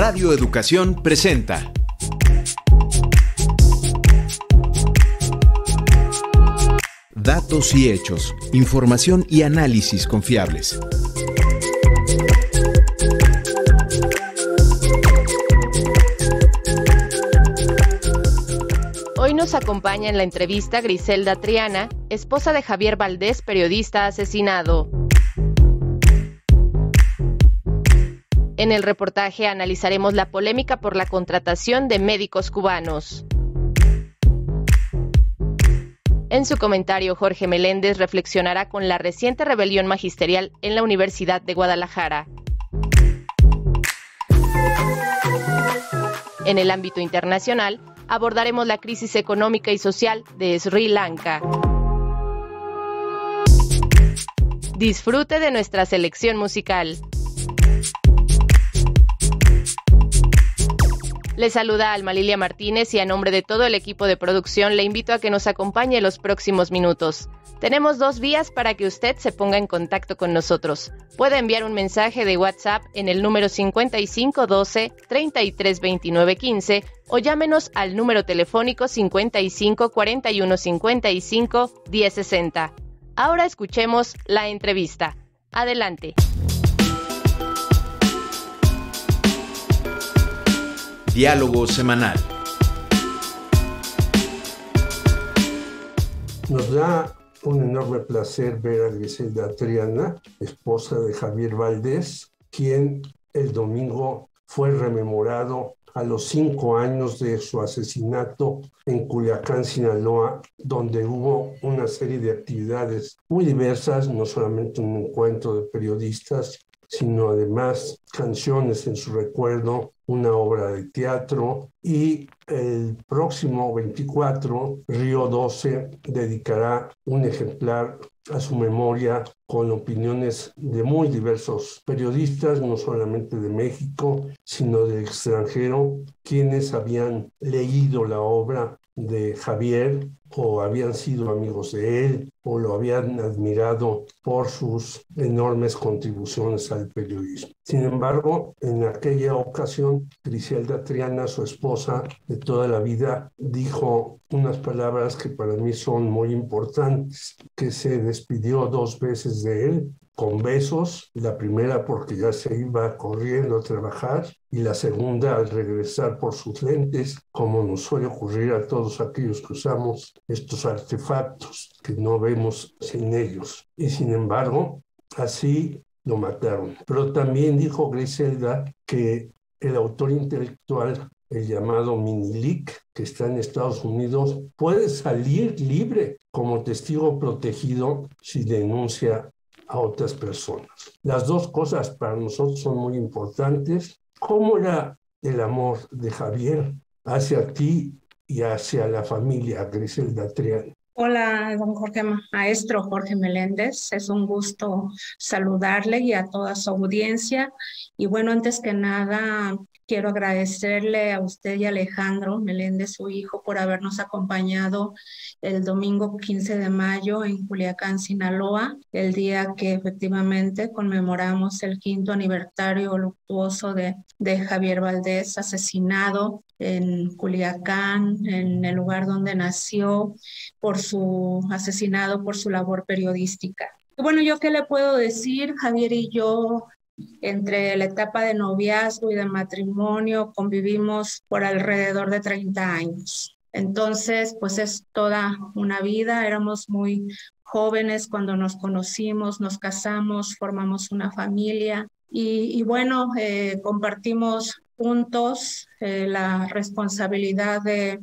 Radio Educación presenta Datos y hechos, información y análisis confiables. Hoy nos acompaña en la entrevista Griselda Triana, esposa de Javier Valdés, periodista asesinado. En el reportaje analizaremos la polémica por la contratación de médicos cubanos. En su comentario, Jorge Meléndez reflexionará con la reciente rebelión magisterial en la Universidad de Guadalajara. En el ámbito internacional, abordaremos la crisis económica y social de Sri Lanka. Disfrute de nuestra selección musical. Le saluda Alma Lilia Martínez y a nombre de todo el equipo de producción le invito a que nos acompañe los próximos minutos. Tenemos 2 vías para que usted se ponga en contacto con nosotros. Puede enviar un mensaje de WhatsApp en el número 5512 3329 15 o llámenos al número telefónico 55 41 55 1060. Ahora escuchemos la entrevista. Adelante. Diálogo semanal. Nos da un enorme placer ver a Griselda Triana, esposa de Javier Valdés, quien el domingo fue rememorado a los 5 años de su asesinato en Culiacán, Sinaloa, donde hubo una serie de actividades muy diversas, no solamente un encuentro de periodistas, sino además canciones en su recuerdo, una obra de teatro, y el próximo 24, Río 12 dedicará un ejemplar a su memoria con opiniones de muy diversos periodistas, no solamente de México, sino del extranjero, quienes habían leído la obra de Javier o habían sido amigos de él o lo habían admirado por sus enormes contribuciones al periodismo. Sin embargo, en aquella ocasión, Griselda Triana, su esposa de toda la vida, dijo unas palabras que para mí son muy importantes, que se despidió 2 veces de él, con besos, la primera porque ya se iba corriendo a trabajar y la segunda al regresar por sus lentes, como nos suele ocurrir a todos aquellos que usamos estos artefactos que no vemos sin ellos. Y sin embargo, así lo mataron. Pero también dijo Griselda que el autor intelectual, el llamado Minilic, que está en Estados Unidos, puede salir libre como testigo protegido si denuncia a otras personas. Las 2 cosas para nosotros son muy importantes. ¿Cómo era el amor de Javier hacia ti y hacia la familia, Griselda Triana? Hola, don Jorge, maestro Jorge Meléndez. Es un gusto saludarle y a toda su audiencia. Y bueno, antes que nada, quiero agradecerle a usted y a Alejandro Meléndez, su hijo, por habernos acompañado el domingo 15 de mayo en Culiacán, Sinaloa, el día que efectivamente conmemoramos el 5º aniversario luctuoso de Javier Valdés, asesinado en Culiacán, en el lugar donde nació, asesinado por su labor periodística. Bueno, ¿yo qué le puedo decir? Javier y yo, entre la etapa de noviazgo y de matrimonio, convivimos por alrededor de 30 años. Entonces, pues es toda una vida. Éramos muy jóvenes cuando nos conocimos, nos casamos, formamos una familia y bueno, compartimos juntos la responsabilidad de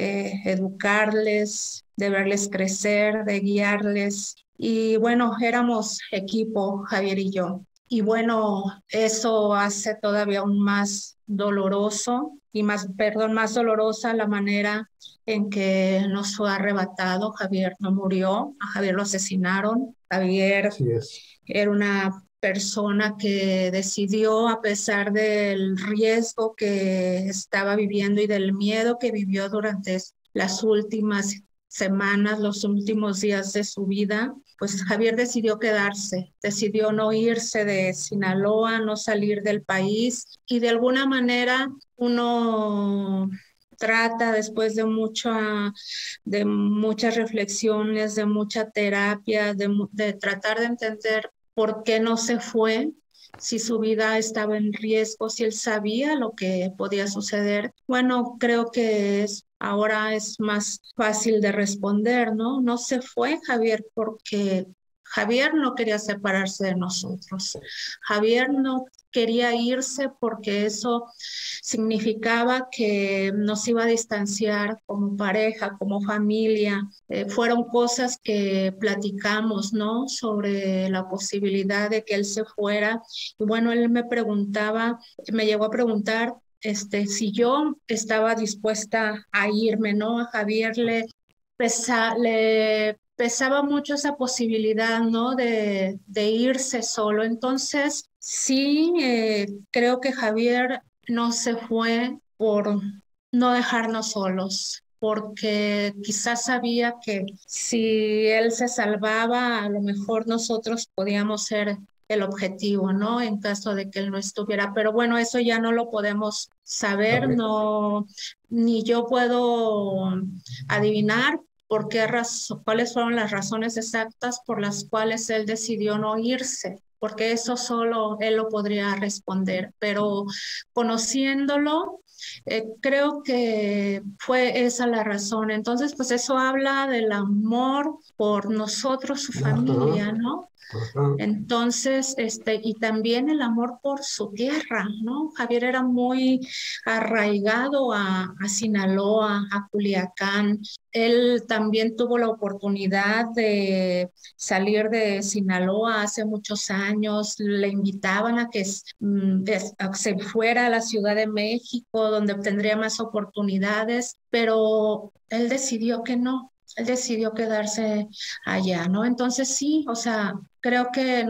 educarles, de verles crecer, de guiarles. Y bueno, éramos equipo, Javier y yo. Y bueno, eso hace todavía aún más doloroso y más dolorosa la manera en que nos fue arrebatado. Javier no murió, a Javier lo asesinaron. Javier era una persona que decidió, a pesar del riesgo que estaba viviendo y del miedo que vivió durante las últimas semanas, los últimos días de su vida, pues Javier decidió quedarse, decidió no irse de Sinaloa, no salir del país y de alguna manera uno trata después de muchas reflexiones, de mucha terapia, de tratar de entender por qué no se fue, si su vida estaba en riesgo, si él sabía lo que podía suceder. Bueno, creo que ahora es más fácil de responder, ¿no? No se fue Javier porque Javier no quería separarse de nosotros. Javier no quería irse porque eso significaba que nos iba a distanciar como pareja, como familia. Fueron cosas que platicamos, ¿no? Sobre la posibilidad de que él se fuera. Y bueno, él me llegó a preguntar si yo estaba dispuesta a irme, ¿no? A Javier le pesaba mucho esa posibilidad, ¿no? De irse solo. Entonces, sí, creo que Javier no se fue por no dejarnos solos, porque quizás sabía que si él se salvaba, a lo mejor nosotros podíamos ser el objetivo, ¿no? En caso de que él no estuviera. Pero bueno, eso ya no lo podemos saber, no, ni yo puedo adivinar cuáles fueron las razones exactas por las cuales él decidió no irse, porque eso solo él lo podría responder. Pero conociéndolo, creo que fue esa la razón. Entonces, pues eso habla del amor por nosotros, su familia, ¿no? Entonces, y también el amor por su tierra, ¿no? Javier era muy arraigado a Sinaloa, a Culiacán. Él también tuvo la oportunidad de salir de Sinaloa hace muchos años. Le invitaban a que se fuera a la Ciudad de México, donde tendría más oportunidades, pero él decidió que no. Él decidió quedarse allá, ¿no? Entonces sí, o sea, creo que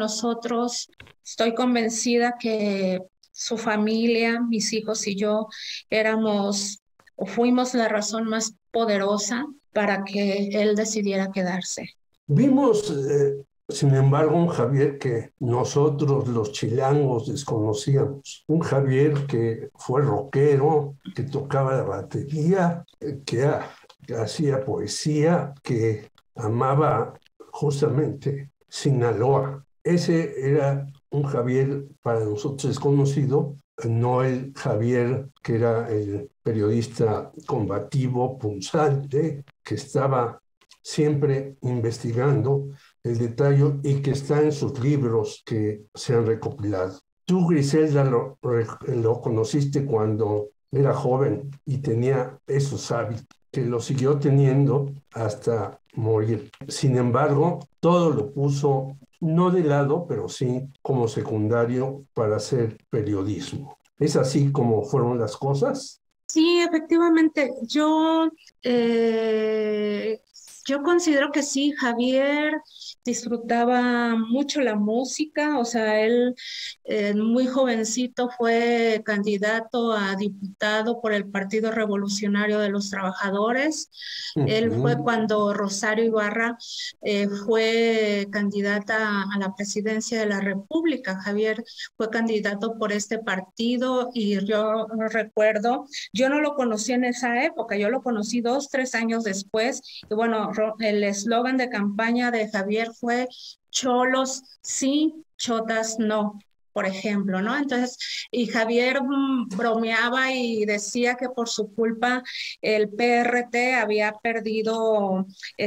estoy convencida que su familia, mis hijos y yo éramos o fuimos la razón más poderosa para que él decidiera quedarse. Vimos, sin embargo, un Javier que nosotros los chilangos desconocíamos. Un Javier que fue rockero, que tocaba la batería, que hacía poesía, que amaba justamente Sinaloa. Ese era un Javier para nosotros desconocido, no el Javier que era el periodista combativo, punzante, que estaba siempre investigando el detalle y que está en sus libros que se han recopilado. Tú, Griselda, lo conociste cuando era joven y tenía esos hábitos, que lo siguió teniendo hasta morir. Sin embargo, todo lo puso no de lado, pero sí como secundario para hacer periodismo. ¿Es así como fueron las cosas? Sí, efectivamente. Yo considero que sí, Javier disfrutaba mucho la música, o sea, él muy jovencito fue candidato a diputado por el Partido Revolucionario de los Trabajadores. Él fue cuando Rosario Ibarra fue candidata a la presidencia de la República. Javier fue candidato por este partido y yo recuerdo, yo no lo conocí en esa época, yo lo conocí 2, 3 años después y bueno, el eslogan de campaña de Javier fue cholos sí, chotas no, por ejemplo, ¿no? Entonces, y Javier bromeaba y decía que por su culpa el PRT había perdido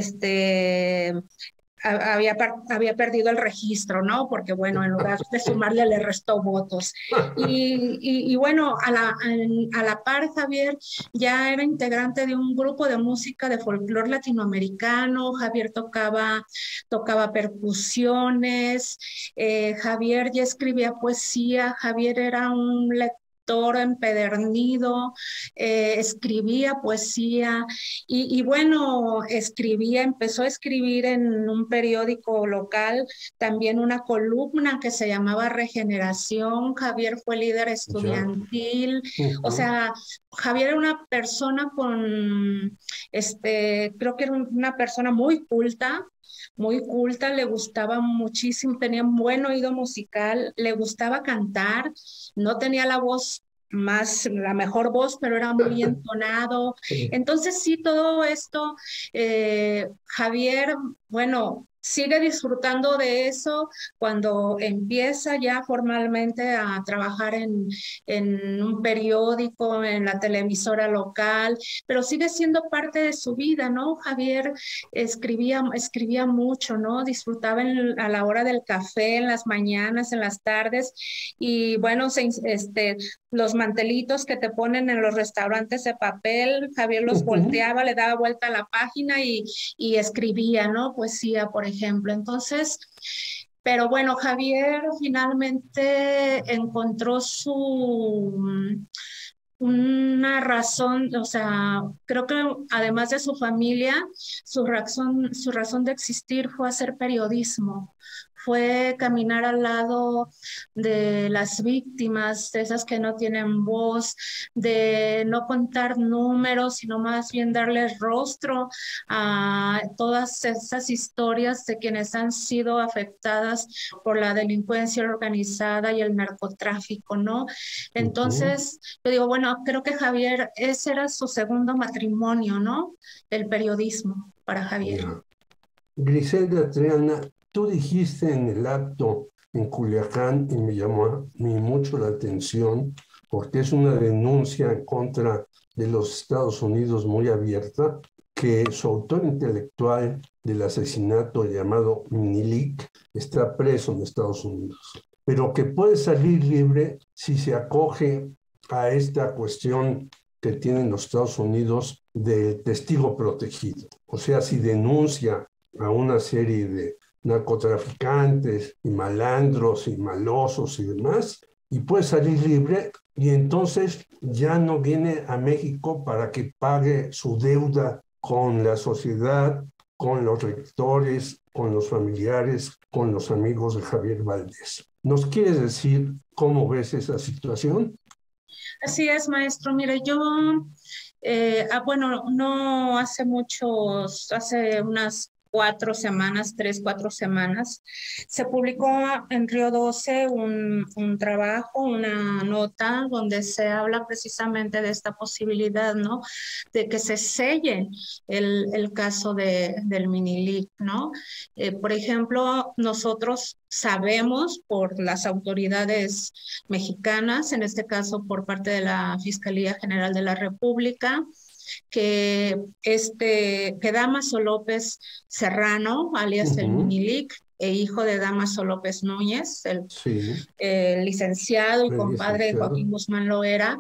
había perdido el registro, ¿no? Porque, bueno, en lugar de sumarle, le restó votos. Y bueno, a la par, Javier ya era integrante de un grupo de música de folclore latinoamericano. Javier tocaba percusiones, Javier ya escribía poesía, Javier era un lector escritor empedernido, escribía poesía y bueno, empezó a escribir en un periódico local, también una columna que se llamaba Regeneración. Javier fue líder estudiantil, o sea, Javier era una persona creo que era una persona muy culta, le gustaba muchísimo, tenía un buen oído musical, le gustaba cantar, no tenía la mejor voz, pero era muy entonado. Entonces sí, todo esto, Javier, bueno, sigue disfrutando de eso cuando empieza ya formalmente a trabajar en un periódico, en la televisora local, pero sigue siendo parte de su vida, ¿no? Javier escribía mucho, ¿no? Disfrutaba a la hora del café, en las mañanas, en las tardes, y bueno, los mantelitos que te ponen en los restaurantes de papel, Javier los volteaba, le daba vuelta a la página y escribía, ¿no? Poesía, por ejemplo. Entonces, pero bueno, Javier finalmente encontró una razón, o sea, creo que además de su familia, su razón de existir fue hacer periodismo, fue caminar al lado de las víctimas, de esas que no tienen voz, de no contar números, sino más bien darles rostro a todas esas historias de quienes han sido afectadas por la delincuencia organizada y el narcotráfico, ¿no? Entonces, yo digo, bueno, creo que Javier, ese era su segundo matrimonio, ¿no? El periodismo para Javier. Griselda Triana, tú dijiste en el acto en Culiacán, y me llamó a mí mucho la atención, porque es una denuncia en contra de los Estados Unidos muy abierta, que su autor intelectual del asesinato llamado Minilic está preso en Estados Unidos, pero que puede salir libre si se acoge a esta cuestión que tienen los Estados Unidos del testigo protegido. O sea, si denuncia a una serie de narcotraficantes y malandros y malosos y demás, y puede salir libre, y entonces ya no viene a México para que pague su deuda con la sociedad, con los rectores, con los familiares, con los amigos de Javier Valdés. ¿Nos quieres decir cómo ves esa situación? Así es, maestro. Mire, yo, bueno, no hace hace unas 4 semanas, 3, 4 semanas, se publicó en Río 12 un trabajo, una nota donde se habla precisamente de esta posibilidad, ¿no? De que se selle el caso del Minilic, ¿no? Por ejemplo, nosotros sabemos por las autoridades mexicanas, en este caso por parte de la Fiscalía General de la República, que Dámaso López Serrano, alias el Minilic, hijo de Dámaso López Núñez, el licenciado y compadre de Joaquín Guzmán Loera,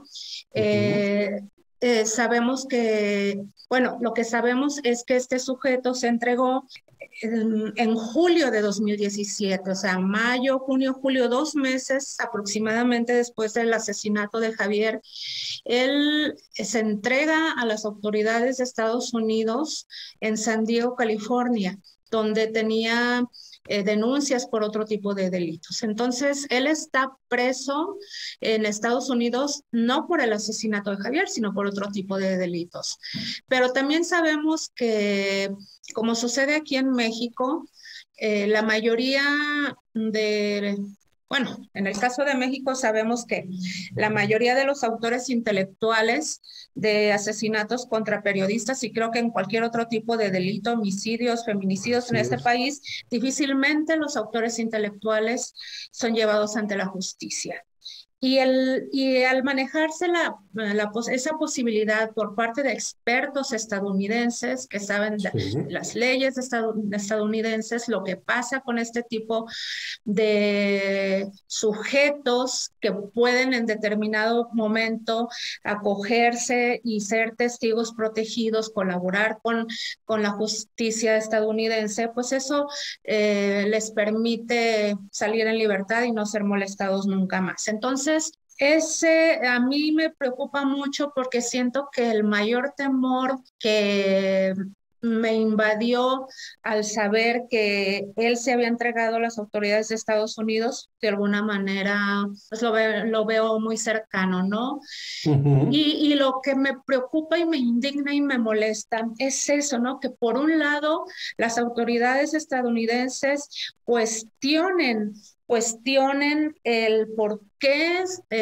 sabemos que, bueno, lo que sabemos es que este sujeto se entregó en julio de 2017, o sea, mayo, junio, julio, 2 meses aproximadamente después del asesinato de Javier. Él se entrega a las autoridades de Estados Unidos en San Diego, California, donde tenía denuncias por otro tipo de delitos. Entonces, él está preso en Estados Unidos no por el asesinato de Javier, sino por otro tipo de delitos. Pero también sabemos que, como sucede aquí en México, la mayoría bueno, en el caso de México sabemos que la mayoría de los autores intelectuales de asesinatos contra periodistas, y creo que en cualquier otro tipo de delito, homicidios, feminicidios en este país, difícilmente los autores intelectuales son llevados ante la justicia. Y al manejarse esa posibilidad por parte de expertos estadounidenses que saben las leyes estadounidenses, lo que pasa con este tipo de sujetos que pueden en determinado momento acogerse y ser testigos protegidos, colaborar con la justicia estadounidense, pues eso les permite salir en libertad y no ser molestados nunca más. Entonces, Ese a mí me preocupa mucho porque siento que el mayor temor que me invadió al saber que él se había entregado a las autoridades de Estados Unidos, de alguna manera, pues lo veo muy cercano, ¿no? Ujú. Y lo que me preocupa y me indigna y me molesta es eso, ¿no? Que por un lado las autoridades estadounidenses cuestionen el por qué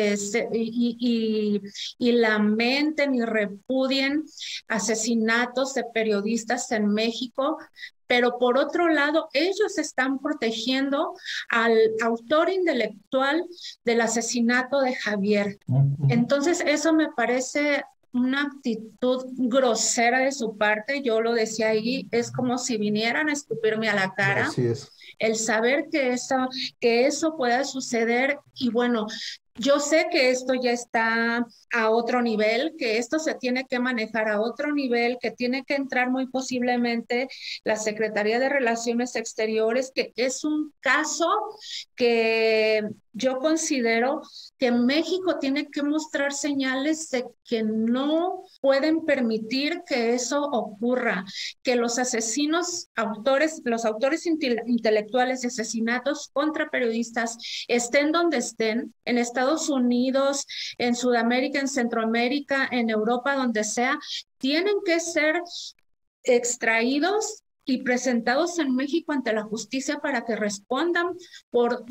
y lamenten y repudien asesinatos de periodistas en México, pero por otro lado, ellos están protegiendo al autor intelectual del asesinato de Javier. Ujú. Entonces, eso me parece una actitud grosera de su parte. Yo lo decía ahí, es como si vinieran a escupirme a la cara Así es. el saber que eso pueda suceder. Y bueno, yo sé que esto ya está a otro nivel, que esto se tiene que manejar a otro nivel, que tiene que entrar muy posiblemente la Secretaría de Relaciones Exteriores, que es un caso que yo considero que México tiene que mostrar señales de que no pueden permitir que eso ocurra, que los asesinos, los autores intelectuales de asesinatos contra periodistas estén donde estén, en Estados Unidos, en Sudamérica, en Centroamérica, en Europa, donde sea, tienen que ser extraídos y presentados en México ante la justicia para que respondan por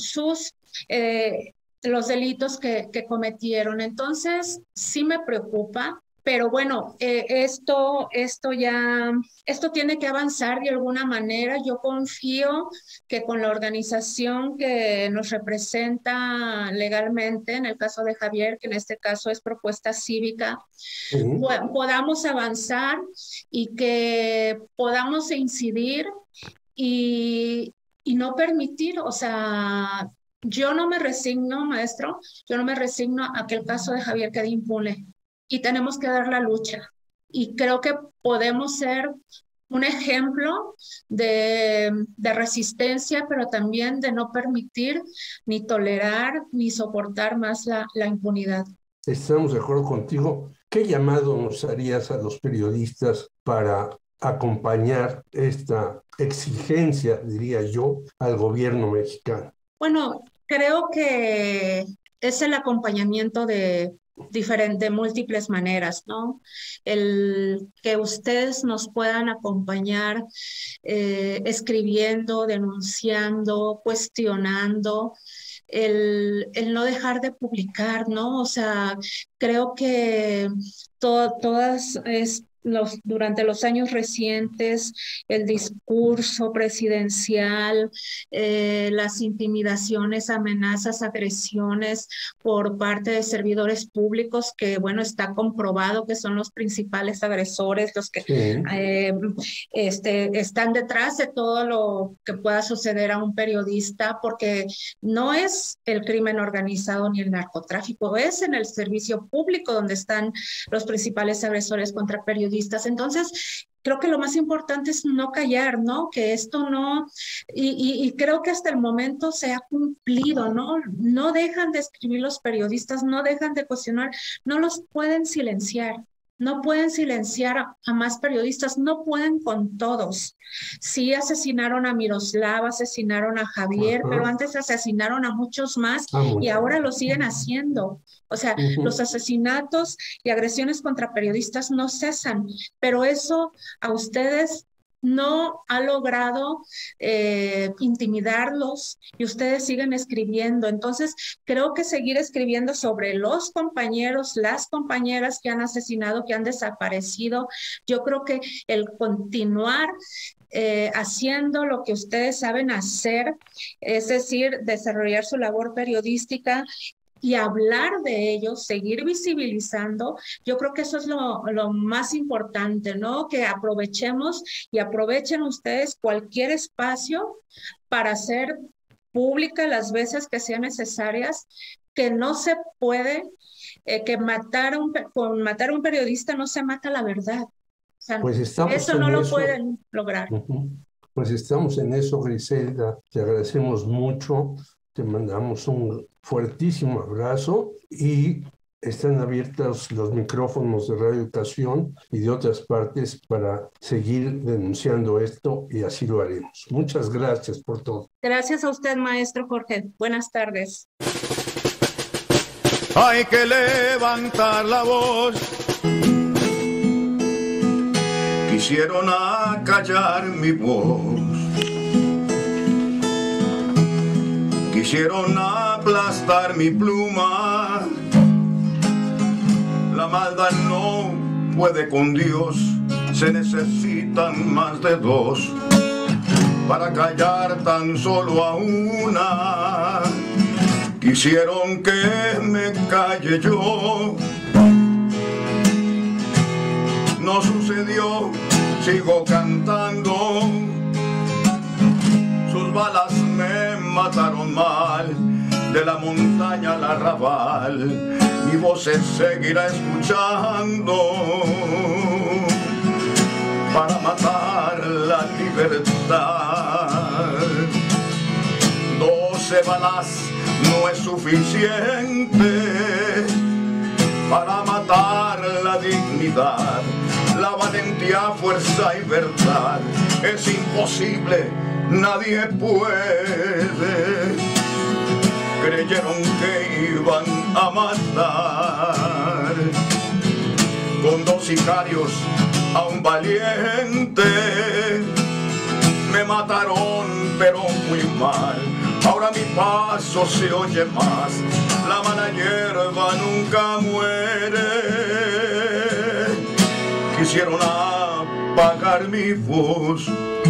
los delitos que cometieron. Entonces, sí me preocupa, pero bueno, esto tiene que avanzar de alguna manera. Yo confío que con la organización que nos representa legalmente, en el caso de Javier, que en este caso es Propuesta Cívica, Sí. podamos avanzar y que podamos incidir y, y no permitir, o sea, yo no me resigno, maestro, yo no me resigno a que el caso de Javier quede impune y tenemos que dar la lucha. Y creo que podemos ser un ejemplo de resistencia, pero también de no permitir, ni tolerar, ni soportar más la impunidad. Estamos de acuerdo contigo. ¿Qué llamado nos harías a los periodistas para acompañar esta exigencia, diría yo, al gobierno mexicano? Bueno, creo que es el acompañamiento de múltiples maneras, ¿no? El que ustedes nos puedan acompañar escribiendo, denunciando, cuestionando, el no dejar de publicar, ¿no? O sea, creo que durante los años recientes, el discurso presidencial, las intimidaciones, amenazas, agresiones por parte de servidores públicos que, bueno, está comprobado que son los principales agresores, los que Sí. eh, están detrás de todo lo que pueda suceder a un periodista, porque no es el crimen organizado ni el narcotráfico, es en el servicio público donde están los principales agresores contra periodistas. Entonces, creo que lo más importante es no callar, ¿no? Que esto no, y creo que hasta el momento se ha cumplido, ¿no? No dejan de escribir los periodistas, no dejan de cuestionar, no los pueden silenciar. No pueden silenciar a más periodistas, no pueden con todos. Sí asesinaron a Miroslava, asesinaron a Javier, pero Ajá. antes asesinaron a muchos más Ah, y mucho. ahora lo siguen haciendo. O sea, los Ujú. asesinatos y agresiones contra periodistas no cesan, pero eso a ustedes no ha logrado intimidarlos y ustedes siguen escribiendo. Entonces, creo que seguir escribiendo sobre los compañeros, las compañeras que han asesinado, que han desaparecido, yo creo que el continuar haciendo lo que ustedes saben hacer, es decir, desarrollar su labor periodística y hablar de ellos, seguir visibilizando, yo creo que eso es lo más importante, ¿no? Que aprovechemos y aprovechen ustedes cualquier espacio para hacer pública las veces que sean necesarias, que no se puede, que con matar a un periodista no se mata la verdad. O sea, Pues estamos eso no en lo eso. pueden lograr. Ujú. Pues estamos en eso, Griselda. Te agradecemos mucho te mandamos un fuertísimo abrazo y están abiertos los micrófonos de Radio Educación y de otras partes para seguir denunciando esto y así lo haremos. Muchas gracias por todo. Gracias a usted, maestro Jorge. Buenas tardes. Hay que levantar la voz. Quisieron acallar mi voz. Quisieron aplastar mi pluma. La maldad no puede con Dios, se necesitan más de dos para callar tan solo a una. Quisieron que me calle yo, no sucedió, sigo cantando. Sus balas me mataron mal, de la montaña al arrabal. Mi voz se seguirá escuchando para matar la libertad. 12 balas no es suficiente para matar la dignidad, la valentía, fuerza y verdad. Es imposible, nadie puede. Creyeron que iban a matar con 2 sicarios a un valiente. Me mataron pero muy mal, ahora mi paso se oye más. La mala hierba nunca muere. Quisieron apagar mi voz,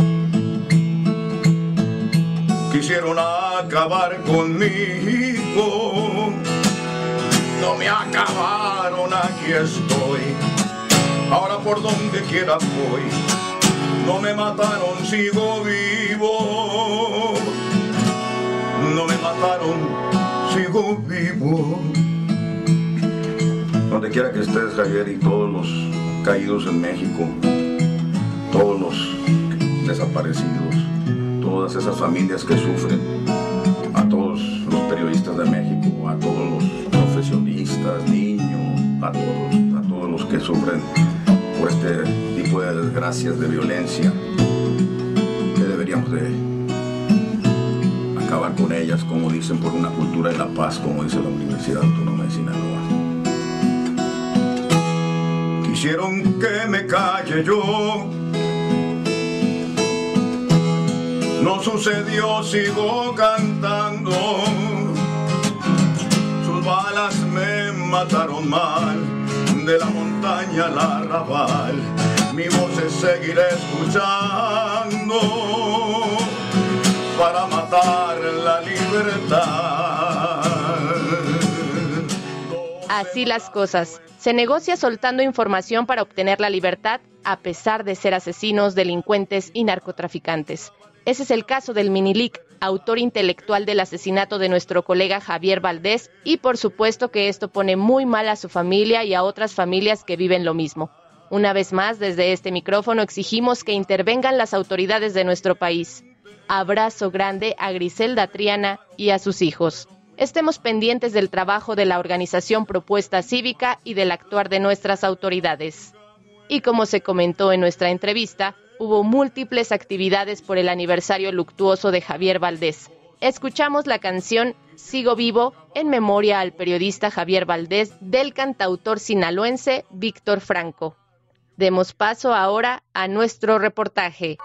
quisieron acabar conmigo. No me acabaron, aquí estoy. Ahora por donde quiera voy. No me mataron, sigo vivo. No me mataron, sigo vivo. Donde quiera que estés, Javier, y todos los caídos en México, todos los desaparecidos, todas esas familias que sufren, a todos los periodistas de México, a todos los profesionistas, niños, a todos los que sufren por este tipo de desgracias, de violencia, que deberíamos de acabar con ellas, como dicen, por una cultura de la paz, como dice la Universidad Autónoma de Sinaloa. Quisieron que me calle yo, no sucedió, sigo cantando. Sus balas me mataron mal, de la montaña al arrabal. Mi voz se seguirá escuchando para matar la libertad. Así las cosas. Se negocia soltando información para obtener la libertad, a pesar de ser asesinos, delincuentes y narcotraficantes. Ese es el caso del Minilic, autor intelectual del asesinato de nuestro colega Javier Valdés, y por supuesto que esto pone muy mal a su familia y a otras familias que viven lo mismo. Una vez más, desde este micrófono exigimos que intervengan las autoridades de nuestro país. Abrazo grande a Griselda Triana y a sus hijos. Estemos pendientes del trabajo de la organización Propuesta Cívica y del actuar de nuestras autoridades. Y como se comentó en nuestra entrevista, hubo múltiples actividades por el aniversario luctuoso de Javier Valdés. Escuchamos la canción Sigo Vivo en memoria al periodista Javier Valdés del cantautor sinaloense Víctor Franco. Demos paso ahora a nuestro reportaje.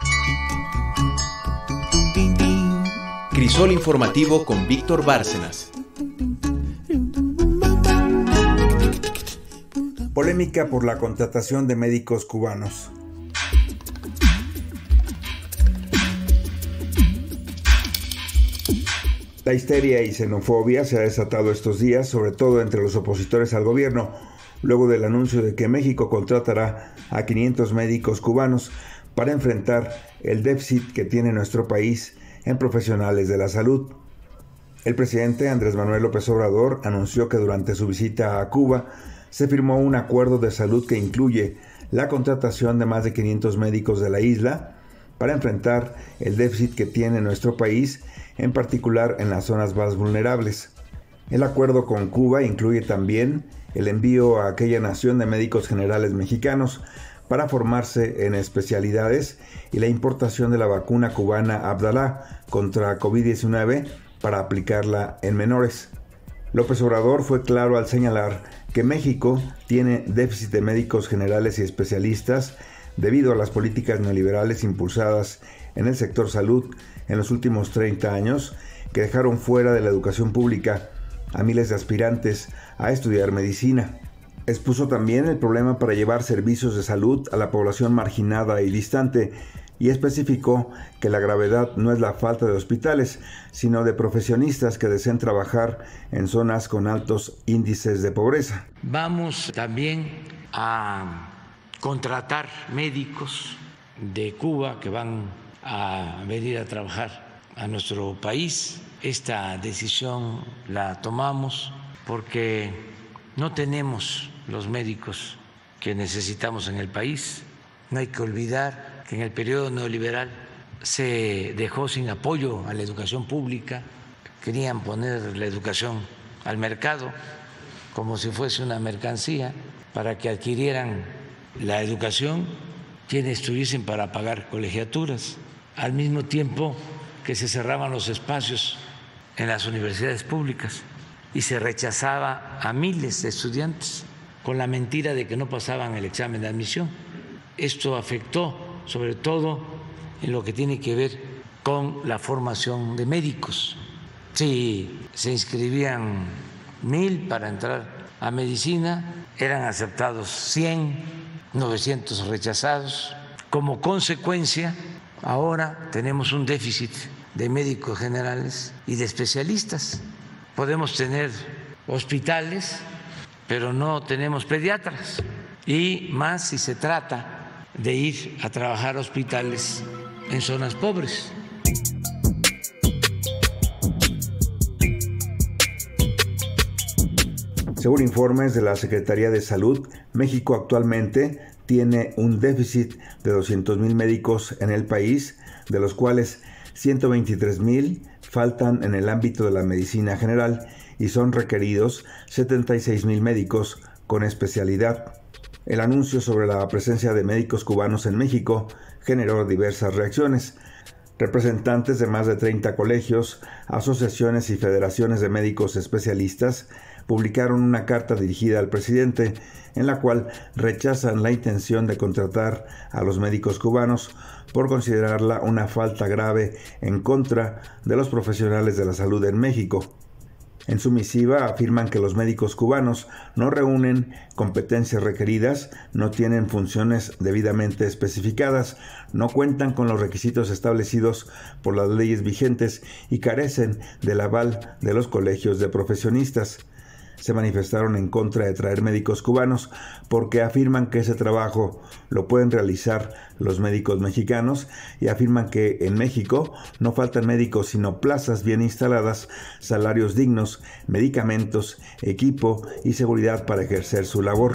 Crisol Informativo con Víctor Bárcenas. Polémica por la contratación de médicos cubanos. La histeria y xenofobia se ha desatado estos días, sobre todo entre los opositores al gobierno, luego del anuncio de que México contratará a 500 médicos cubanos para enfrentar el déficit que tiene nuestro país en profesionales de la salud. El presidente Andrés Manuel López Obrador anunció que durante su visita a Cuba se firmó un acuerdo de salud que incluye la contratación de más de 500 médicos de la isla para enfrentar el déficit que tiene nuestro país en particular en las zonas más vulnerables. El acuerdo con Cuba incluye también el envío a aquella nación de médicos generales mexicanos para formarse en especialidades y la importación de la vacuna cubana Abdalá contra COVID-19 para aplicarla en menores. López Obrador fue claro al señalar que México tiene déficit de médicos generales y especialistas debido a las políticas neoliberales impulsadas en el sector salud en los últimos 30 años que dejaron fuera de la educación pública a miles de aspirantes a estudiar medicina. Expuso también el problema para llevar servicios de salud a la población marginada y distante y especificó que la gravedad no es la falta de hospitales, sino de profesionistas que deseen trabajar en zonas con altos índices de pobreza. Vamos también a contratar médicos de Cuba que van a venir a trabajar a nuestro país. Esta decisión la tomamos porque no tenemos los médicos que necesitamos en el país. No hay que olvidar que en el periodo neoliberal se dejó sin apoyo a la educación pública. Querían poner la educación al mercado como si fuese una mercancía para que adquirieran la educación quienes estuviesen para pagar colegiaturas, al mismo tiempo que se cerraban los espacios en las universidades públicas y se rechazaba a miles de estudiantes con la mentira de que no pasaban el examen de admisión. Esto afectó sobre todo en lo que tiene que ver con la formación de médicos. Si se inscribían 1,000 para entrar a medicina, eran aceptados 100, 900 rechazados. Como consecuencia, ahora tenemos un déficit de médicos generales y de especialistas. Podemos tener hospitales, pero no tenemos pediatras, y más si se trata de ir a trabajar a hospitales en zonas pobres. Según informes de la Secretaría de Salud, México actualmente tiene un déficit de 200,000 médicos en el país, de los cuales 123,000 faltan en el ámbito de la medicina general y son requeridos 76,000 médicos con especialidad. El anuncio sobre la presencia de médicos cubanos en México generó diversas reacciones. Representantes de más de 30 colegios, asociaciones y federaciones de médicos especialistas publicaron una carta dirigida al presidente en la cual rechazan la intención de contratar a los médicos cubanos por considerarla una falta grave en contra de los profesionales de la salud en México. En su misiva afirman que los médicos cubanos no reúnen competencias requeridas, no tienen funciones debidamente especificadas, no cuentan con los requisitos establecidos por las leyes vigentes y carecen del aval de los colegios de profesionistas. Se manifestaron en contra de traer médicos cubanos porque afirman que ese trabajo lo pueden realizar los médicos mexicanos y afirman que en México no faltan médicos sino plazas bien instaladas, salarios dignos, medicamentos, equipo y seguridad para ejercer su labor.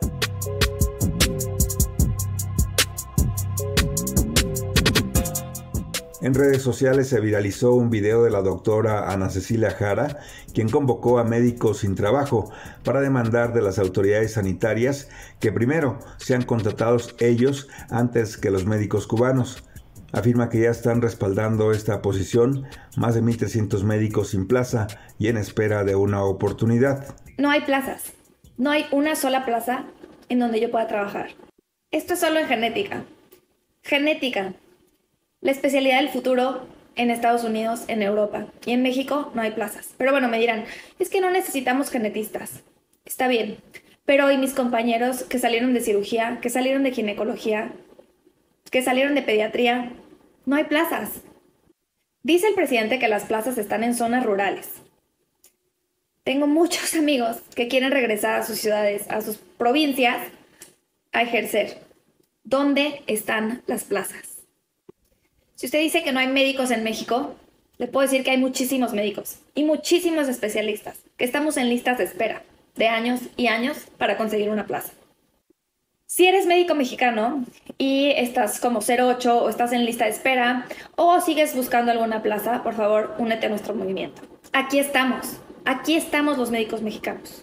En redes sociales se viralizó un video de la doctora Ana Cecilia Jara, quien convocó a médicos sin trabajo para demandar de las autoridades sanitarias que primero sean contratados ellos antes que los médicos cubanos. Afirma que ya están respaldando esta posición más de 1,300 médicos sin plaza y en espera de una oportunidad. No hay plazas, no hay una sola plaza en donde yo pueda trabajar. Esto es solo en genética. Genética. La especialidad del futuro en Estados Unidos, en Europa y en México no hay plazas. Pero bueno, me dirán, es que no necesitamos genetistas. Está bien, pero ¿y mis compañeros que salieron de cirugía, que salieron de ginecología, que salieron de pediatría? No hay plazas. Dice el presidente que las plazas están en zonas rurales. Tengo muchos amigos que quieren regresar a sus ciudades, a sus provincias, a ejercer. ¿Dónde están las plazas? Si usted dice que no hay médicos en México, le puedo decir que hay muchísimos médicos y muchísimos especialistas, que estamos en listas de espera de años y años para conseguir una plaza. Si eres médico mexicano y estás como 08 o estás en lista de espera o sigues buscando alguna plaza, por favor, únete a nuestro movimiento. Aquí estamos los médicos mexicanos.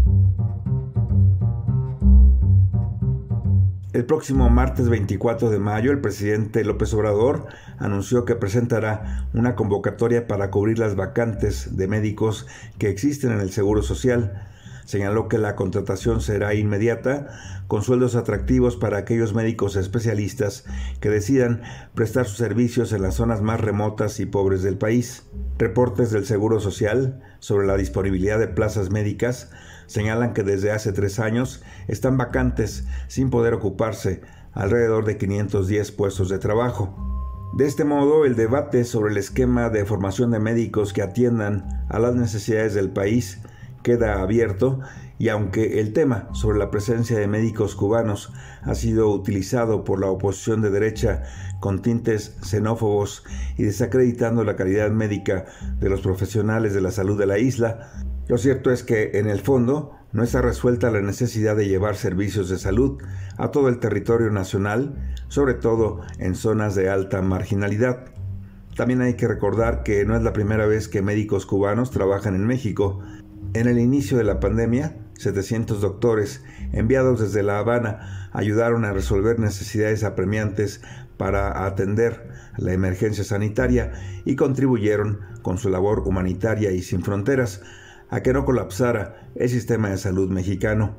El próximo martes 24 de mayo, el presidente López Obrador anunció que presentará una convocatoria para cubrir las vacantes de médicos que existen en el Seguro Social. Señaló que la contratación será inmediata, con sueldos atractivos para aquellos médicos especialistas que decidan prestar sus servicios en las zonas más remotas y pobres del país. Reportes del Seguro Social sobre la disponibilidad de plazas médicas señalan que desde hace 3 años están vacantes sin poder ocuparse alrededor de 510 puestos de trabajo. De este modo, el debate sobre el esquema de formación de médicos que atiendan a las necesidades del país queda abierto, y aunque el tema sobre la presencia de médicos cubanos ha sido utilizado por la oposición de derecha con tintes xenófobos y desacreditando la calidad médica de los profesionales de la salud de la isla, lo cierto es que en el fondo no está resuelta la necesidad de llevar servicios de salud a todo el territorio nacional, sobre todo en zonas de alta marginalidad. También hay que recordar que no es la primera vez que médicos cubanos trabajan en México. En el inicio de la pandemia, 700 doctores enviados desde La Habana ayudaron a resolver necesidades apremiantes para atender la emergencia sanitaria y contribuyeron con su labor humanitaria y sin fronteras a que no colapsara el sistema de salud mexicano.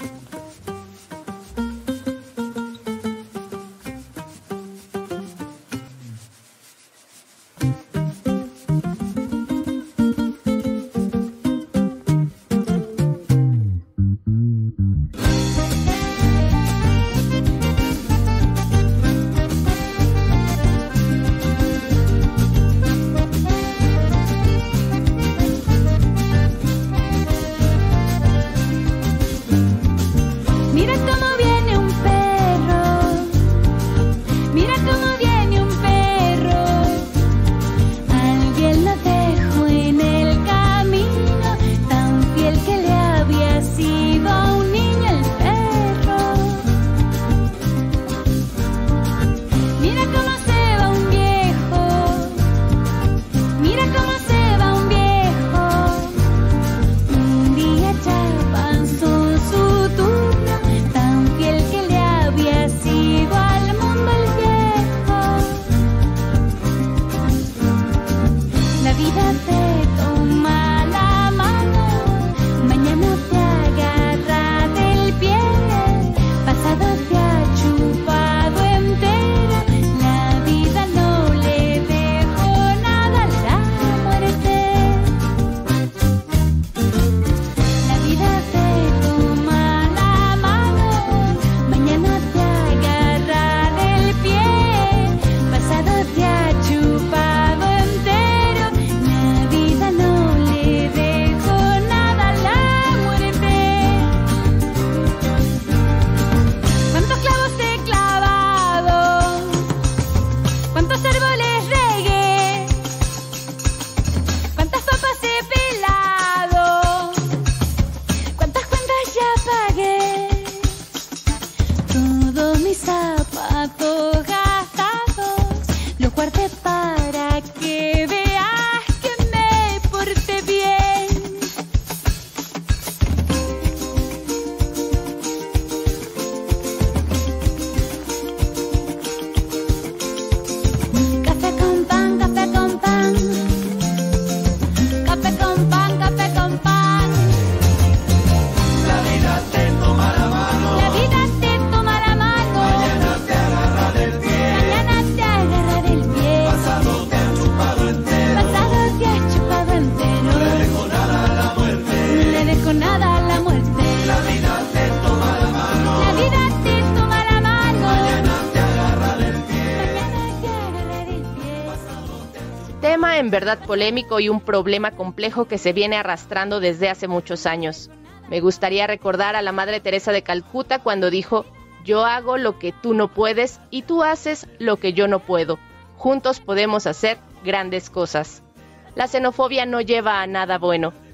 En verdad polémico y un problema complejo que se viene arrastrando desde hace muchos años. Me gustaría recordar a la Madre Teresa de Calcuta cuando dijo: yo hago lo que tú no puedes y tú haces lo que yo no puedo. Juntos podemos hacer grandes cosas. La xenofobia no lleva a nada bueno.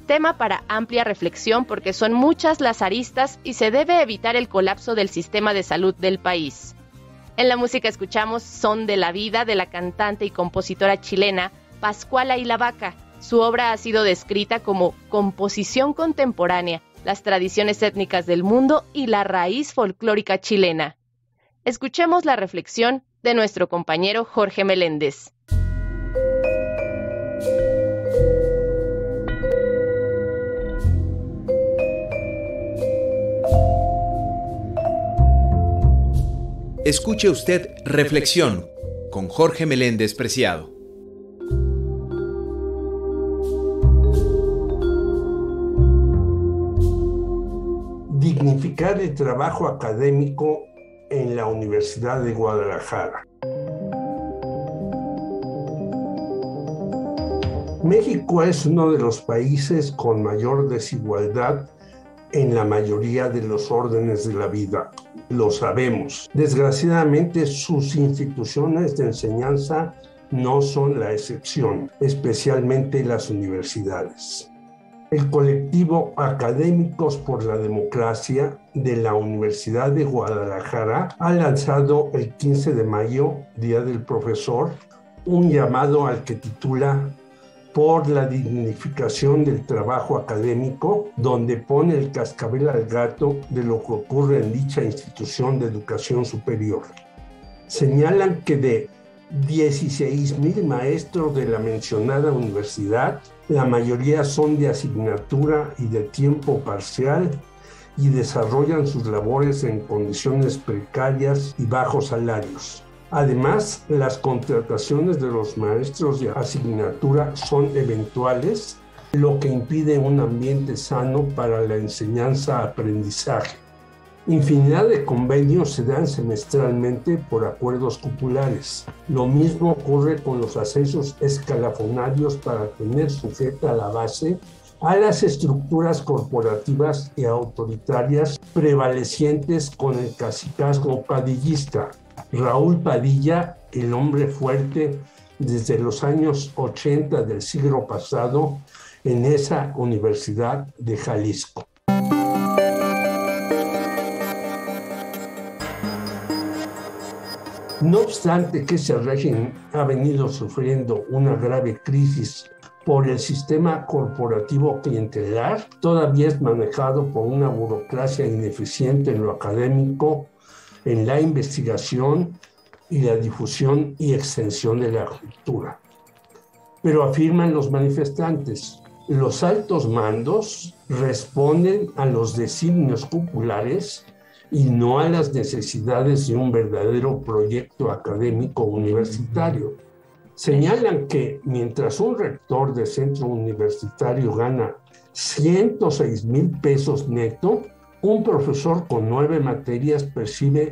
tema para amplia reflexión porque son muchas las aristas y se debe evitar el colapso del sistema de salud del país. En la música escuchamos Son de la Vida de la cantante y compositora chilena Pascuala y la Vaca. Su obra ha sido descrita como composición contemporánea, las tradiciones étnicas del mundo y la raíz folclórica chilena. Escuchemos la reflexión de nuestro compañero Jorge Meléndez. Escuche usted Reflexión con Jorge Meléndez Preciado. Dignificar el trabajo académico en la Universidad de Guadalajara. México es uno de los países con mayor desigualdad en la mayoría de los órdenes de la vida. Lo sabemos. Desgraciadamente, sus instituciones de enseñanza no son la excepción, especialmente las universidades. El colectivo Académicos por la Democracia de la Universidad de Guadalajara ha lanzado el 15 de mayo, Día del Profesor, un llamado al que titula Por la dignificación del trabajo académico, donde pone el cascabel al gato de lo que ocurre en dicha institución de educación superior. Señalan que de 16,000 maestros de la mencionada universidad, la mayoría son de asignatura y de tiempo parcial y desarrollan sus labores en condiciones precarias y bajos salarios. Además, las contrataciones de los maestros de asignatura son eventuales, lo que impide un ambiente sano para la enseñanza-aprendizaje. Infinidad de convenios se dan semestralmente por acuerdos cupulares. Lo mismo ocurre con los ascensos escalafonarios para tener sujeta a la base a las estructuras corporativas y autoritarias prevalecientes con el cacicazgo padillista. Raúl Padilla, el hombre fuerte desde los años 80 del siglo pasado en esa Universidad de Jalisco. No obstante que ese régimen ha venido sufriendo una grave crisis por el sistema corporativo clientelar, todavía es manejado por una burocracia ineficiente en lo académico, en la investigación y la difusión y extensión de la cultura. Pero afirman los manifestantes, los altos mandos responden a los designios cupulares y no a las necesidades de un verdadero proyecto académico universitario. Señalan que mientras un rector de centro universitario gana 106,000 pesos neto, un profesor con 9 materias percibe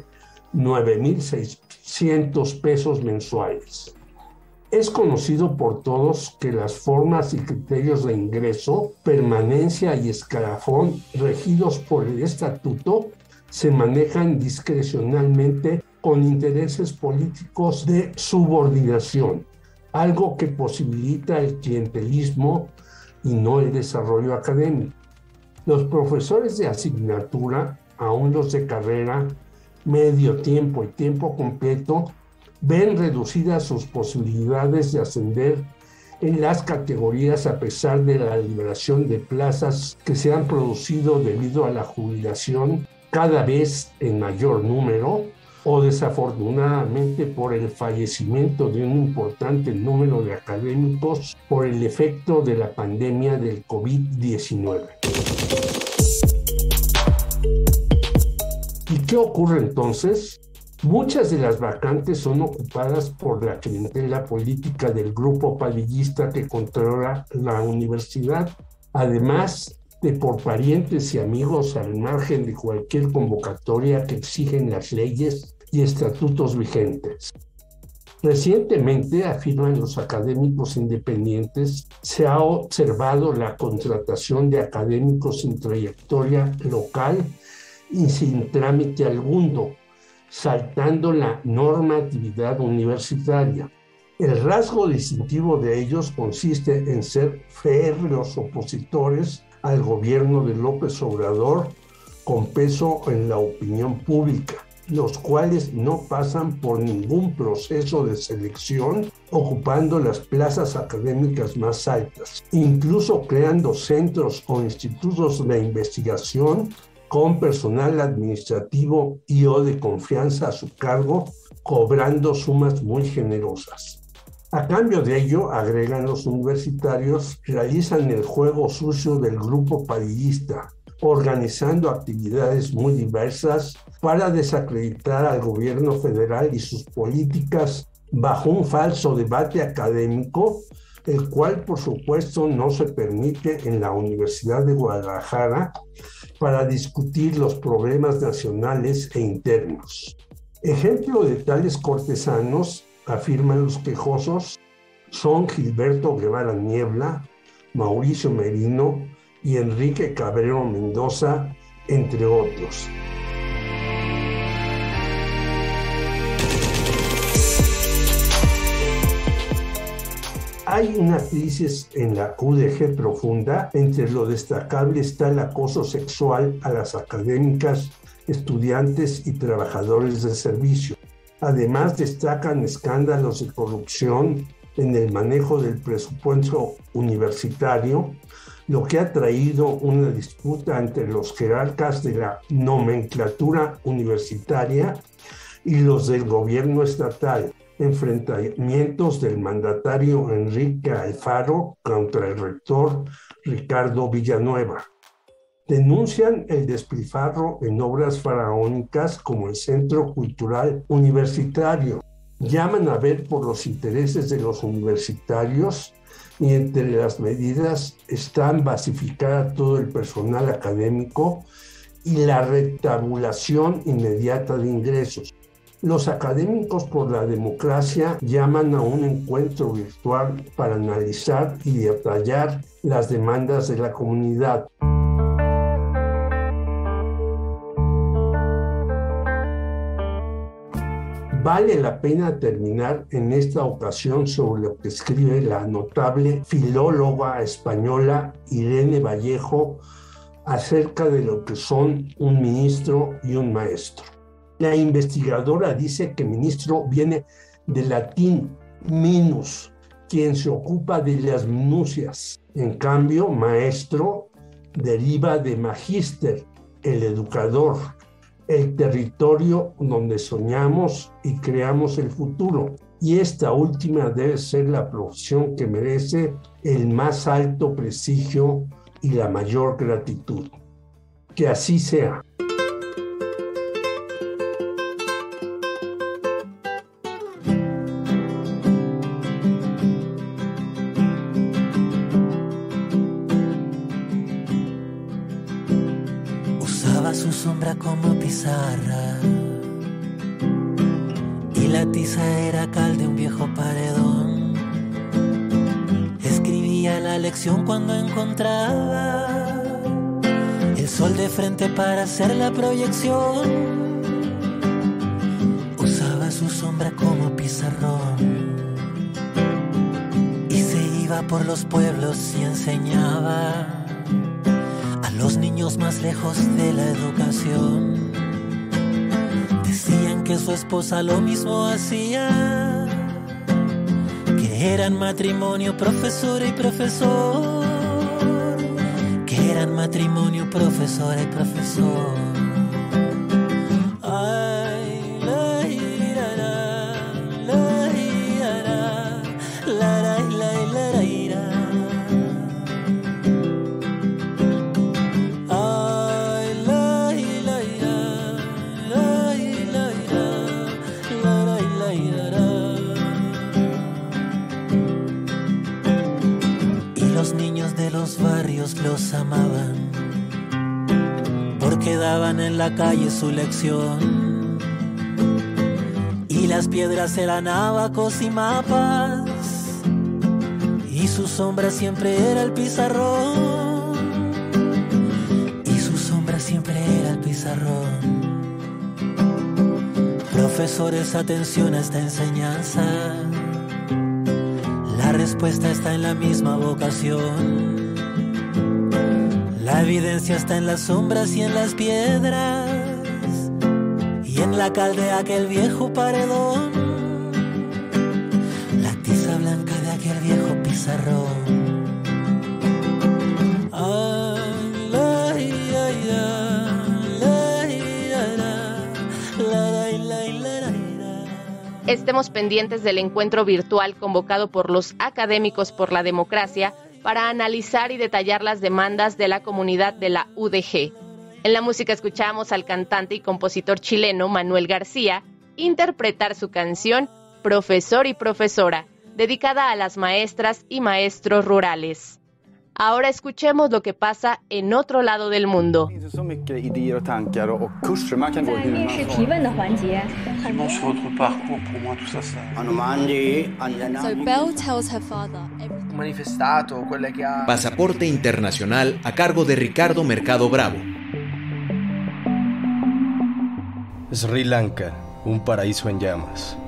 9,600 pesos mensuales. Es conocido por todos que las formas y criterios de ingreso, permanencia y escalafón regidos por el estatuto se manejan discrecionalmente con intereses políticos de subordinación, algo que posibilita el clientelismo y no el desarrollo académico. Los profesores de asignatura, aún los de carrera, medio tiempo y tiempo completo, ven reducidas sus posibilidades de ascender en las categorías a pesar de la liberación de plazas que se han producido debido a la jubilación cada vez en mayor número o desafortunadamente por el fallecimiento de un importante número de académicos por el efecto de la pandemia del COVID-19. ¿Y qué ocurre entonces? Muchas de las vacantes son ocupadas por la clientela política del grupo padillista que controla la universidad, además de por parientes y amigos al margen de cualquier convocatoria que exigen las leyes y estatutos vigentes. Recientemente, afirman los académicos independientes, se ha observado la contratación de académicos sin trayectoria local y sin trámite alguno, saltando la normatividad universitaria. El rasgo distintivo de ellos consiste en ser férreos opositores al gobierno de López Obrador con peso en la opinión pública, los cuales no pasan por ningún proceso de selección, ocupando las plazas académicas más altas, incluso creando centros o institutos de investigación con personal administrativo y o de confianza a su cargo, cobrando sumas muy generosas. A cambio de ello, agregan los universitarios, realizan el juego sucio del grupo padillista, organizando actividades muy diversas para desacreditar al gobierno federal y sus políticas bajo un falso debate académico, el cual por supuesto no se permite en la Universidad de Guadalajara para discutir los problemas nacionales e internos. Ejemplo de tales cortesanos, afirman los quejosos, son Gilberto Guevara Niebla, Mauricio Merino y Enrique Cabrero Mendoza, entre otros. Hay una crisis en la UDG profunda. Entre lo destacable está el acoso sexual a las académicas, estudiantes y trabajadores de servicio. Además, destacan escándalos de corrupción en el manejo del presupuesto universitario, lo que ha traído una disputa entre los jerarcas de la nomenclatura universitaria y los del gobierno estatal, enfrentamientos del mandatario Enrique Alfaro contra el rector Ricardo Villanueva. Denuncian el despilfarro en obras faraónicas como el Centro Cultural Universitario. Llaman a ver por los intereses de los universitarios y entre las medidas están basificar a todo el personal académico y la retabulación inmediata de ingresos. Los académicos por la democracia llaman a un encuentro virtual para analizar y detallar las demandas de la comunidad. Vale la pena terminar en esta ocasión sobre lo que escribe la notable filóloga española Irene Vallejo acerca de lo que son un ministro y un maestro. La investigadora dice que ministro viene del latín minus, quien se ocupa de las minucias. En cambio, maestro deriva de magister, el educador, el territorio donde soñamos y creamos el futuro. Y esta última debe ser la profesión que merece el más alto prestigio y la mayor gratitud. Que así sea. Su sombra como pizarra y la tiza era cal de un viejo paredón. Escribía la lección cuando encontraba el sol de frente para hacer la proyección. Usaba su sombra como pizarrón y se iba por los pueblos y enseñaba los niños más lejos de la educación. Decían que su esposa lo mismo hacía, que eran matrimonio profesora y profesor, que eran matrimonio profesora y profesor. Ay, la irara, la irara, la la la la ira. Los barrios los amaban porque daban en la calle su lección y las piedras eran abacos y mapas y su sombra siempre era el pizarrón y su sombra siempre era el pizarrón. Profesores, atención a esta enseñanza. respuesta está en la misma vocación. La evidencia está en las sombras y en las piedras, y en la cal de aquel viejo paredón, la tiza blanca de aquel viejo pizarrón. Estemos pendientes del encuentro virtual convocado por los Académicos por la Democracia para analizar y detallar las demandas de la comunidad de la UDG. En la música escuchamos al cantante y compositor chileno Manuel García interpretar su canción Profesor y Profesora, dedicada a las maestras y maestros rurales. Ahora escuchemos lo que pasa en otro lado del mundo. Pasaporte internacional a cargo de Ricardo Mercado Bravo. Sri Lanka, un paraíso en llamas.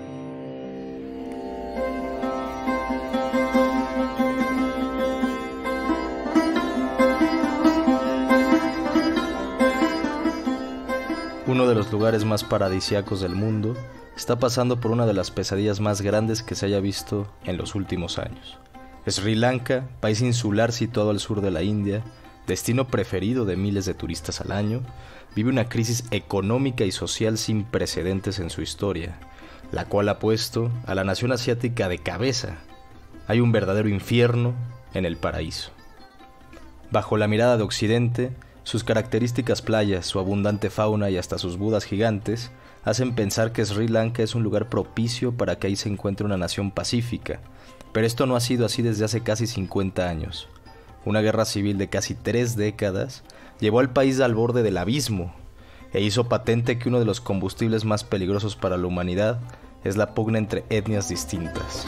Uno de los lugares más paradisíacos del mundo está pasando por una de las pesadillas más grandes que se haya visto en los últimos años. Sri Lanka, país insular situado al sur de la India, destino preferido de miles de turistas al año, vive una crisis económica y social sin precedentes en su historia, la cual ha puesto a la nación asiática de cabeza. Hay un verdadero infierno en el paraíso. Bajo la mirada de Occidente, sus características playas, su abundante fauna y hasta sus budas gigantes hacen pensar que Sri Lanka es un lugar propicio para que ahí se encuentre una nación pacífica, pero esto no ha sido así desde hace casi 50 años. Una guerra civil de casi 3 décadas llevó al país al borde del abismo e hizo patente que uno de los combustibles más peligrosos para la humanidad es la pugna entre etnias distintas.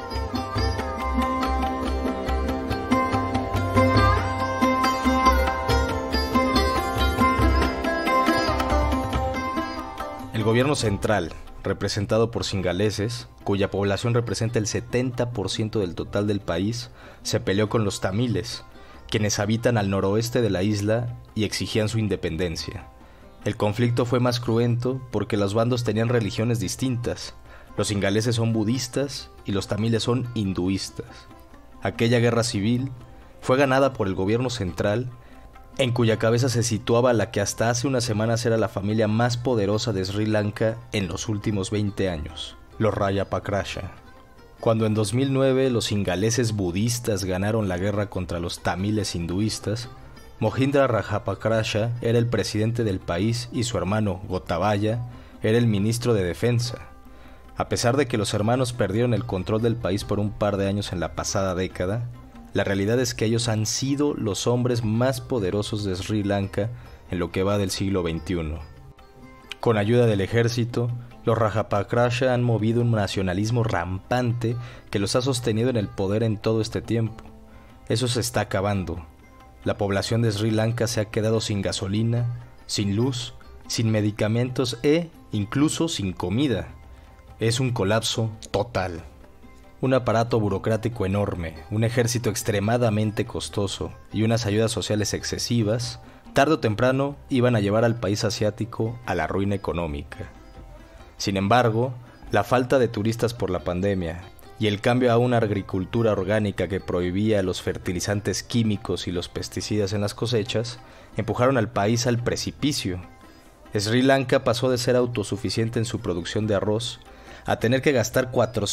El gobierno central, representado por singaleses, cuya población representa el 70% del total del país, se peleó con los tamiles, quienes habitan al noroeste de la isla y exigían su independencia. El conflicto fue más cruento porque los bandos tenían religiones distintas. Los singaleses son budistas y los tamiles son hinduistas. Aquella guerra civil fue ganada por el gobierno central, en cuya cabeza se situaba la que hasta hace unas semanas era la familia más poderosa de Sri Lanka en los últimos 20 años, los Rajapaksha. Cuando en 2009 los singaleses budistas ganaron la guerra contra los tamiles hinduistas, Mohindra Rajapaksha era el presidente del país y su hermano Gotabaya era el ministro de defensa. A pesar de que los hermanos perdieron el control del país por un par de años en la pasada década, la realidad es que ellos han sido los hombres más poderosos de Sri Lanka en lo que va del siglo XXI. Con ayuda del ejército, los Rajapaksha han movido un nacionalismo rampante que los ha sostenido en el poder en todo este tiempo. Eso se está acabando. La población de Sri Lanka se ha quedado sin gasolina, sin luz, sin medicamentos e incluso sin comida. Es un colapso total. Un aparato burocrático enorme, un ejército extremadamente costoso y unas ayudas sociales excesivas, tarde o temprano iban a llevar al país asiático a la ruina económica. Sin embargo, la falta de turistas por la pandemia y el cambio a una agricultura orgánica que prohibía los fertilizantes químicos y los pesticidas en las cosechas, empujaron al país al precipicio. Sri Lanka pasó de ser autosuficiente en su producción de arroz a tener que gastar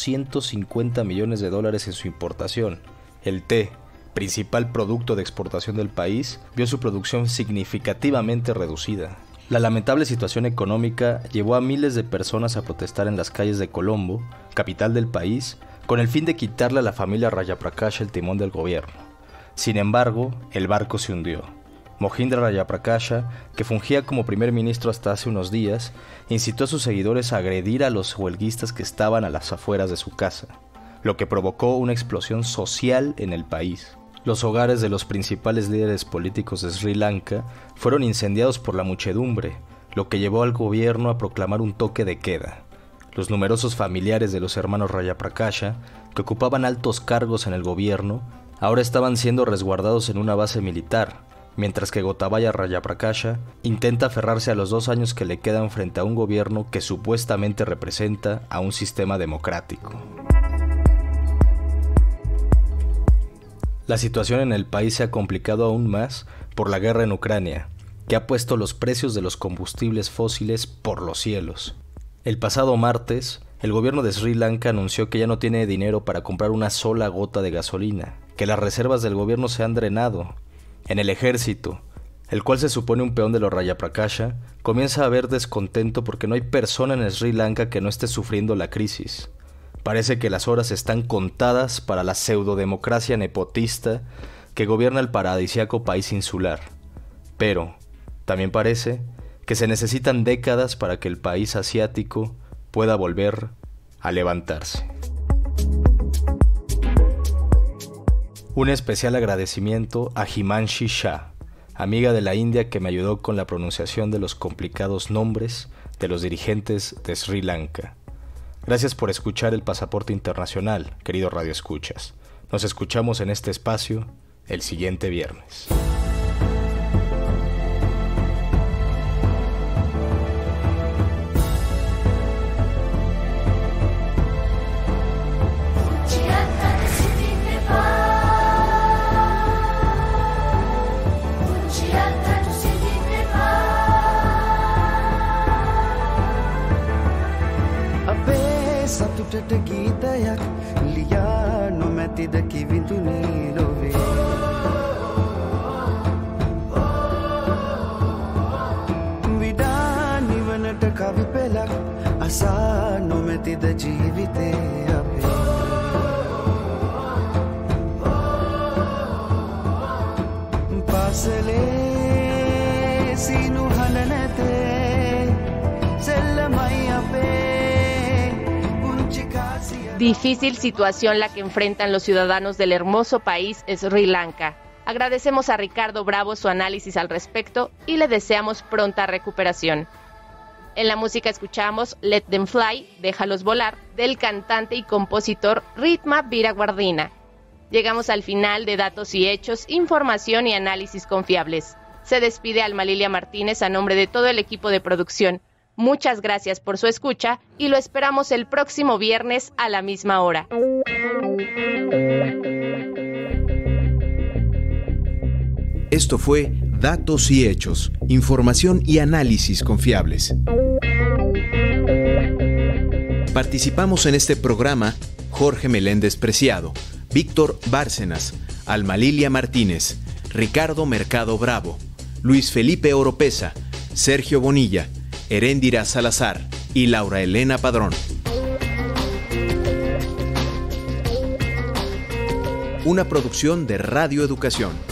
$450 millones en su importación. El té, principal producto de exportación del país, vio su producción significativamente reducida. La lamentable situación económica llevó a miles de personas a protestar en las calles de Colombo, capital del país, con el fin de quitarle a la familia Rajapaksha el timón del gobierno. Sin embargo, el barco se hundió. Mohindra Rajapaksha, que fungía como primer ministro hasta hace unos días, incitó a sus seguidores a agredir a los huelguistas que estaban a las afueras de su casa, lo que provocó una explosión social en el país. Los hogares de los principales líderes políticos de Sri Lanka fueron incendiados por la muchedumbre, lo que llevó al gobierno a proclamar un toque de queda. Los numerosos familiares de los hermanos Rajapaksha que ocupaban altos cargos en el gobierno, ahora estaban siendo resguardados en una base militar, mientras que Gotabaya Rajapaksa intenta aferrarse a los 2 años que le quedan frente a un gobierno que supuestamente representa a un sistema democrático. La situación en el país se ha complicado aún más por la guerra en Ucrania, que ha puesto los precios de los combustibles fósiles por los cielos. El pasado martes, el gobierno de Sri Lanka anunció que ya no tiene dinero para comprar una sola gota de gasolina, que las reservas del gobierno se han drenado. En el ejército, el cual se supone un peón de los Rajapaksa, comienza a haber descontento porque no hay persona en Sri Lanka que no esté sufriendo la crisis. Parece que las horas están contadas para la pseudodemocracia nepotista que gobierna el paradisíaco país insular. Pero también parece que se necesitan décadas para que el país asiático pueda volver a levantarse. Un especial agradecimiento a Himanshi Shah, amiga de la India que me ayudó con la pronunciación de los complicados nombres de los dirigentes de Sri Lanka. Gracias por escuchar El Pasaporte Internacional, queridos radioescuchas. Nos escuchamos en este espacio el siguiente viernes. සතුටට ගීතයක් ලියා නොමැතිද කිවිඳුනේ ලොවේ විඩා නිවනට කවි පෙළක් අසා නොමැතිද ජීවිතේ අපේ පාසලේ සීනු හඬ නැතේ සෙල්ලමයි අපේ. Difícil situación la que enfrentan los ciudadanos del hermoso país Sri Lanka. Agradecemos a Ricardo Bravo su análisis al respecto y le deseamos pronta recuperación. En la música escuchamos Let Them Fly, Déjalos Volar, del cantante y compositor Ritma Viragwardina. Llegamos al final de Datos y Hechos, información y análisis confiables. Se despide Alma Lilia Martínez a nombre de todo el equipo de producción. Muchas gracias por su escucha y lo esperamos el próximo viernes a la misma hora. Esto fue Datos y Hechos, información y análisis confiables. Participamos en este programa Jorge Meléndez Preciado, Víctor Bárcenas, Alma Lilia Martínez, Ricardo Mercado Bravo, Luis Felipe Oropesa, Sergio Bonilla, Heréndira Salazar y Laura Elena Padrón. Una producción de Radio Educación.